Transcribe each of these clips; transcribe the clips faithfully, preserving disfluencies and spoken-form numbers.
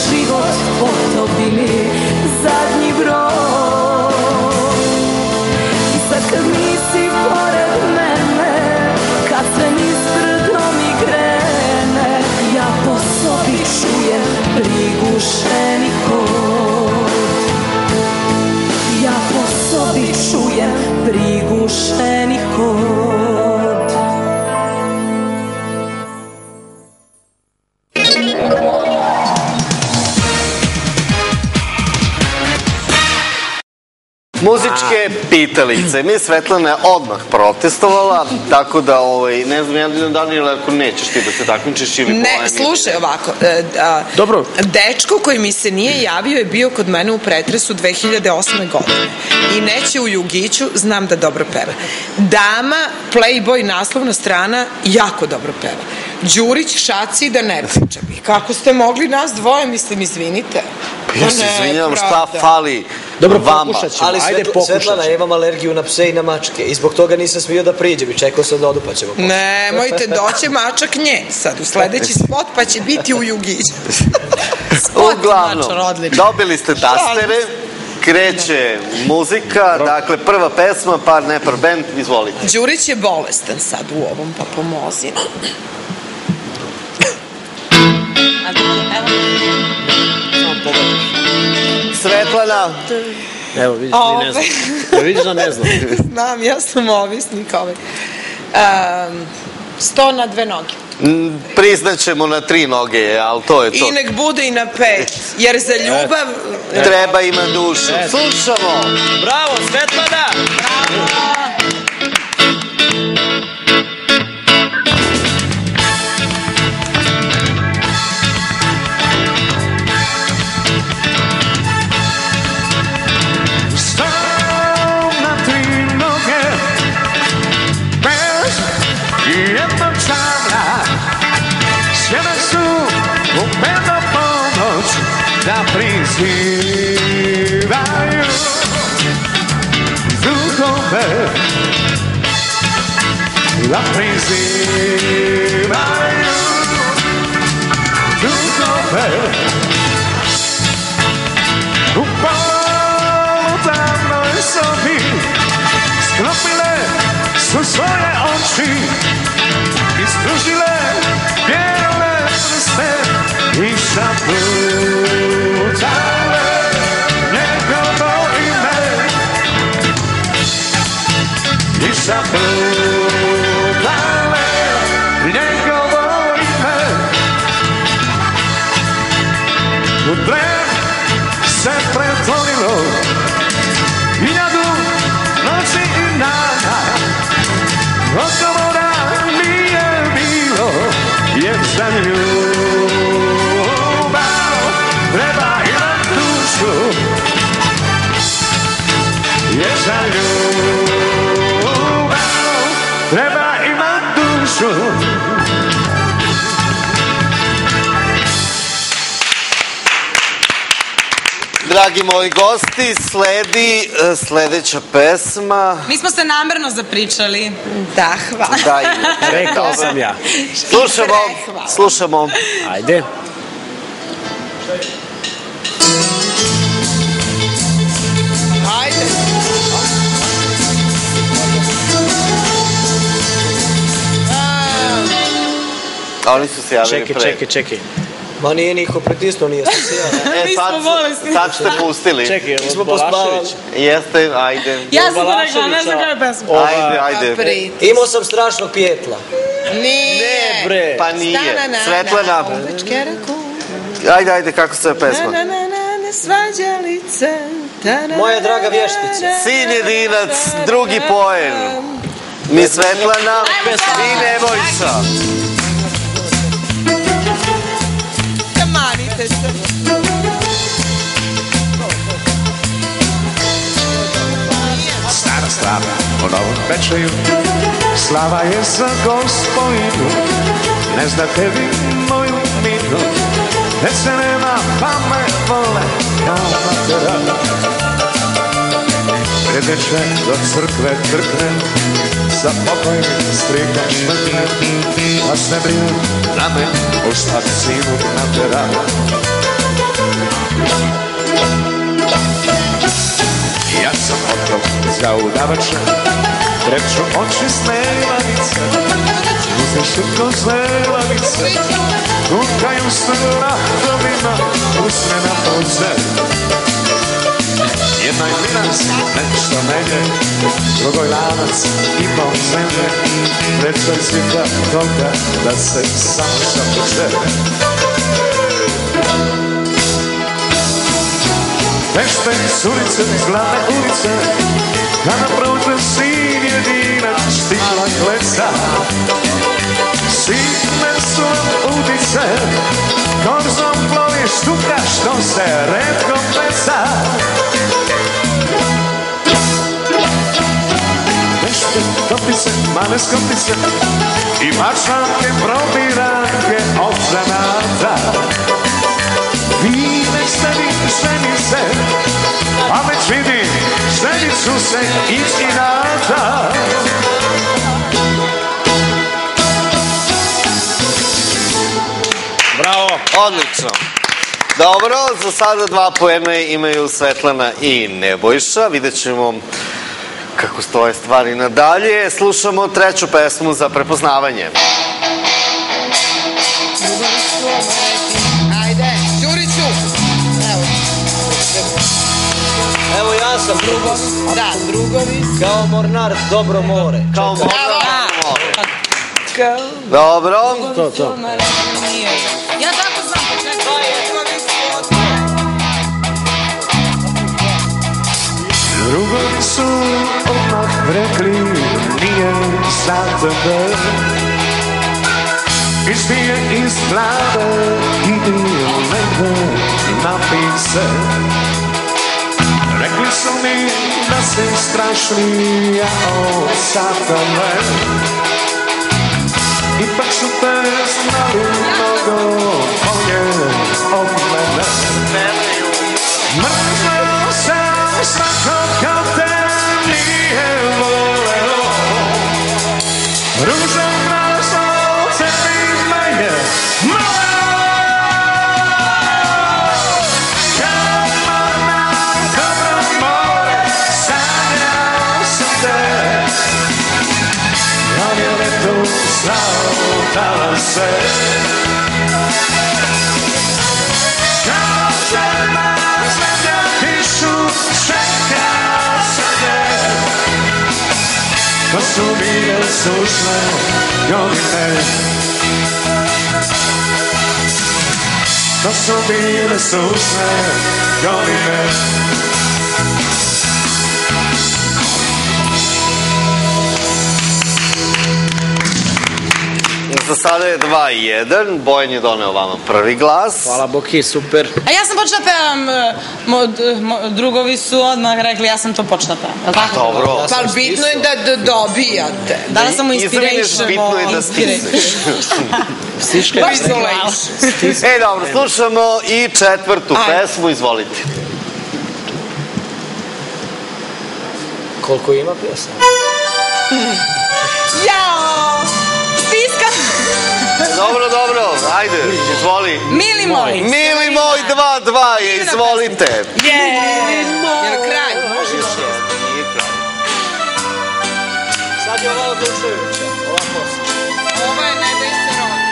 život potopili zadnji brod. I sad kad nisi pored mene, kad sve nizbrdo mi krene, ja po sobi čujem prigušeni kod. Ja po sobi čujem prigušeni kod. Muzičke pitalice. Mi Svetlana je odmah protestovala, tako da, ne znam, ja Danijela, ako nećeš ti da se takmičiš ili... Ne, slušaj ovako. Dobro. Dečko koji mi se nije javio je bio kod mene u pretresu dve hiljade osme godine. I neće u Jugiću, znam da dobro peva. Dama, Playboy, naslovna strana, jako dobro peva. Đurić, Šaci, da ne pričam. I kako ste mogli nas dvoje, mislim, izvinite. Ja se izvinjam, šta fali Dobro, vama? pokušat ćemo, ajde pokušat ćemo. Svetlana, imam alergiju na pse i na mačke i zbog toga nisam smio da priđem i čekao sam da odu pa ćemo pokušati. Nemojte, doće mačak nje sad u sledeći spot pa će biti u Jugiću. Uglavnom, dobili ste tastere, kreće muzika, dakle prva pesma, Partner Band, izvolite. Đurić je bolestan sad u ovom, pa pomozi. Svetlana. Evo, vidiš, ti ne znam. Evo, vidiš da ne znam. Znam, ja sam ovisnik ovaj. Sto na dve noge. Priznaćemo na tri noge, ali to je to. I nek bude i na pet, jer za ljubav... Treba ima dušu. Slušamo. Bravo, Svetlana! Bravo! Da prizivaju duhove, da prizivaju duhove, u polutamnoj sobi sklopile su svoje oči, ispružile bijele prste i šaputale njegovo ime, i šaputale njegovo ime. U tren se pretvorilo hiljadu noći i dana, odgovora nije bilo, jer za ljubav treba imat dušu, jer za ljubav treba imat dušu. Dragi moji gosti, sledi sledeća pesma. Mi smo se namerno zapričali. Da, hvala. Da, rekao sam ja. Slušamo, slušamo. Ajde. Ajde. A oni su se javili pre. Čekaj, čekaj, čekaj. Ma nije niko pritisnuo, nije sam se javio. E, sad ste pustili. Čekaj, Mi smo od Balašević. pospavali. Jeste, ajde. Ja sam to rekla, ne znam kada je pesma. Ajde, ajde. Imao sam strašnog pijetla. Nije. Ne, bre. Pa nije. Svetlana. Ajde, ajde, kako se je pesma? Na, na, na, na, svađalice. Moja draga vještica. Sin jedinac, drugi poen. Mi Svetlana i Nebojša. Manite se. Stara strava po novom pečaju, slava je za Gospojinu. Ne znate vi moju minu, već se nema pa me vole kao matera. Predeće do crkve crkne, sa pokojnim strikom šmrtne, a se brinu na me u stak sinu natera. Ja sam otrov za udavača, trepću oči snevavice, uzeš ko zlevavice, kukaju se vratovima, usmena poze. Jednoj minas, nešto melje, drugoj lanac i po zemlje, trećoj svita toga da se samo započere. Vešte curice, zlatne ulice, kada prođe sin jedinac, štikla kleca. Sitne su vam udice, korzom plovi štuka što se retko pleca. Vešte topice, male skopice i mačanke, probiranke od zanata. Vi nek ste vi ženice, pa već vidim ženicu se iz inata. Bravo! Odlično! Dobro, za sada dva poena imaju Svetlana i Nebojša. Vidjet ćemo kako stoje stvari nadalje. Slušamo treću pesmu za prepoznavanje. Ajde, Đuriću! Evo. Evo ja sam drugovi. Da, drugovi. Kao mornar, dobro more. Kao mornar, dobro more. Dobro. To, to. Ja tako znam početak. Drugovi su odmah rekli, nije za tebe. Ispije iz glave, idi u nego, napij se. Rekli su mi da si strašnija od satane. Ipak su te znali mnogo bolje od mene. Mrzeo sam svakog kao te nije voleo. Ružan nas od tebi zmeje moleo. Kao mornar, dobro more, sanjao sam te. Ja je leto zautala se. Kao žena zemlja kišu čeka se te. To su bile sušne godine. To su bile sušne godine. Za sada je dva jedan. Bojan je doneo vama prvi glas. Hvala Boki, super. A ja sam počela pevam, mod, mod, drugovi su odmah rekli, ja sam to počela pevam. Tako? Dobro. Pa bitno je da dobijate. Dala sam mu Izvineš, inspiration. bitno je da stisneš. Stiška je Isolation. E, dobro, slušamo i četvrtu pesmu, izvolite. Koliko ima pjesma? Jao! Stiska! Dobro, dobro, ajde, izvoli. Mili moj! Mili moj, dva, dva je, izvolite. Jeee! Jel kraj? Može još je. Nije kraj. Sad je ova odlučujuća, ova posla. Ovo je ne daj se rodi.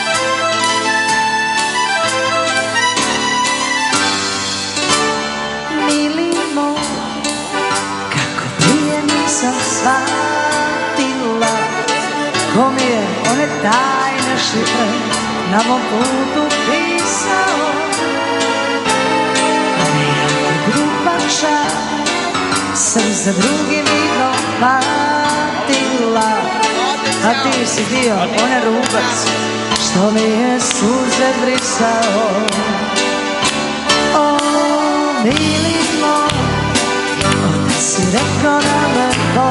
Mili moj, kako prije nisam shvatila ko mi je one tajne šifre na mom putu pisao. Jako gruban čar sam za drugim igrom patila, a ti si dio one rubac što mi je suze brisao. O, mili moj, otac si rekao da me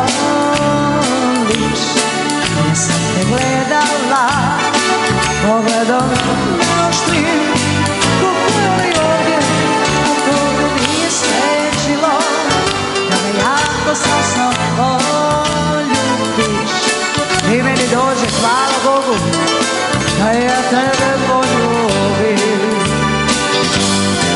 voliš. Ja sam te gledala pogledom neoštrim, kupili ovdje, a to mi nije sprečilo da me jako sasno poljubiš. I meni dođe, hvala Bogu, da ja tebe poljubim.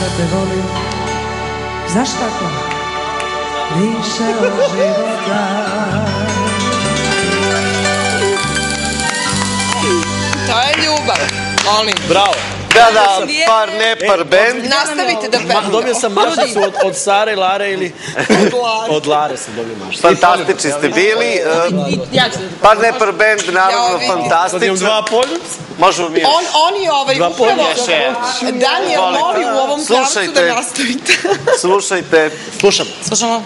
te volim. Znaš tako? Više od života. To je ljubav, molim. Bravo. Da, da, par ne, par bend. Nastavite da Ma, pevate. dobio sam mašnicu od, od Sare, Lare ili... Od Lare. Od Lare sam dobio mašnicu. Fantastični ste bili. uh, Ja ću da Par ne, par bend, naravno, Ja, vidi. Sad imam fantastično. dva poljubca. Možemo mi još. On, on je ovaj Dva upravo... Još Daniel Volite. moli u ovom pravcu Slušajte. da nastavite. Slušajte. Slušam. slušamo.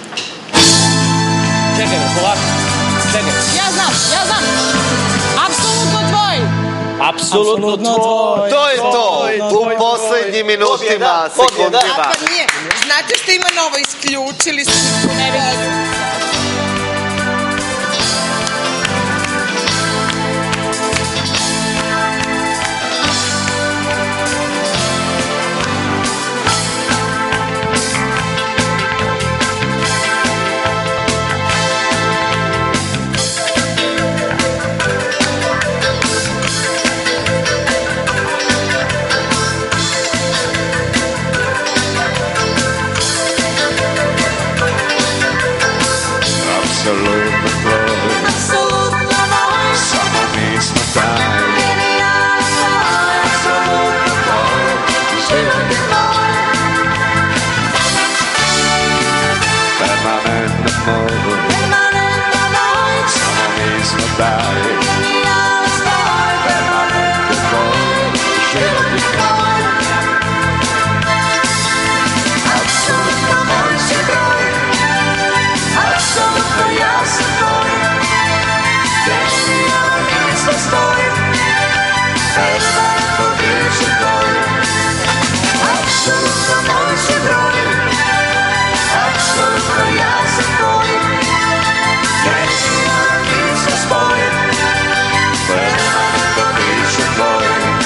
Čekaj me, polako. Čekaj. Ja znam, ja znam. Apsolutno tvoj. Apsolutno tvoj. To je to. U poslednjim minutima, sekundima. A pa nije. Znate što ima novo? Isključili su. Ne vidim. Apsolutno tvoj, samo mi smo taj. Apsolutno tvoj, život je tvoj. Permanentno moj, samo mi smo taj. Permanentno tvoj, život je tvoj. Apsolutno moj si broj, apsolutno ja sam tvoj. Genijalno mjesto stojim, permanentno biće tvoj. Apsolutno moj si broj, apsolutno ja sam tvoj. Genijalno mjesto stojim, permanentno biće tvoj.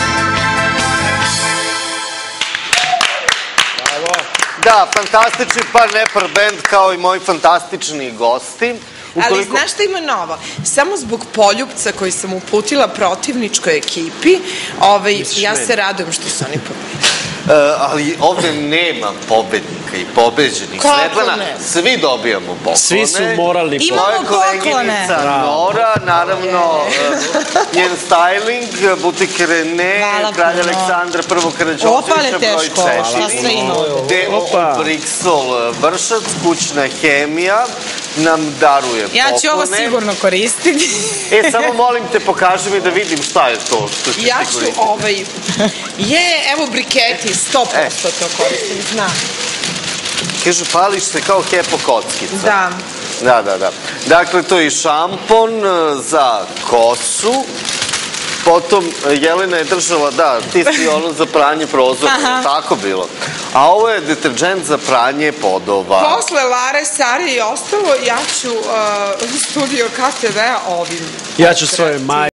Da, fantastični par ne, par bend, kao i moji fantastični gosti. Ali znaš šta ima novo? Samo zbog poljupca koji sam uputila protivničkoj ekipi, ovaj, ja se radujem što su oni pobedili. Uh, ali ovde nema pobednika i pobeđenih. Kako Svetlana, ne? svi dobijamo poklone. Svi su morali... Imamo Moja koleginica poklone. Nora, naravno, uh, njen styling, butik Rene, Hvala kralj puno. Aleksandra prvog Opa, ali Karađorđevića, broj teško. Šta četiri. sve ima ovde? Deo Opa. Brixol Vršac, kućna hemija, nam daruje poklone. Ja ću ovo sigurno koristiti. E, samo molim te, pokaži mi da vidim šta je to što ćeš Ja ti ću koristiti. ovaj... Je, evo briketi, sto posto to koristim, znam. Kažu, pališ se kao kepo kockica. Da. Da, da, da. Dakle, to je i šampon e, za kosu. Potom, e, Jelena je držala, da, ti si ono za pranje prozora, Aha. tako bilo. A ovo je deterđent za pranje podova. Posle Lare, Sare i ostalo, ja ću uh, studio K T V ovim. Ja ću svoje maj...